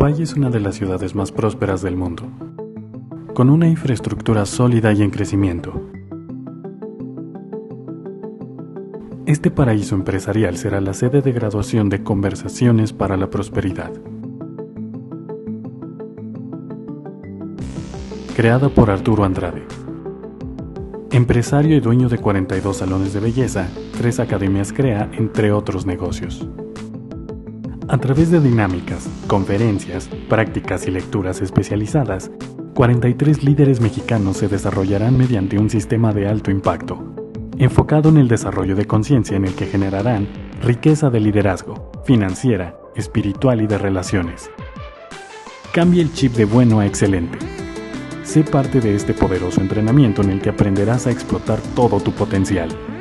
Dubái es una de las ciudades más prósperas del mundo, con una infraestructura sólida y en crecimiento. Este paraíso empresarial será la sede de graduación de Conversaciones para la Prosperidad. Creada por Arturo Andrade. Empresario y dueño de 42 salones de belleza, 3 academias CREA, entre otros negocios. A través de dinámicas, conferencias, prácticas y lecturas especializadas, 43 líderes mexicanos se desarrollarán mediante un sistema de alto impacto, enfocado en el desarrollo de conciencia en el que generarán riqueza de liderazgo, financiera, espiritual y de relaciones. Cambia el chip de bueno a excelente. Sé parte de este poderoso entrenamiento en el que aprenderás a explotar todo tu potencial.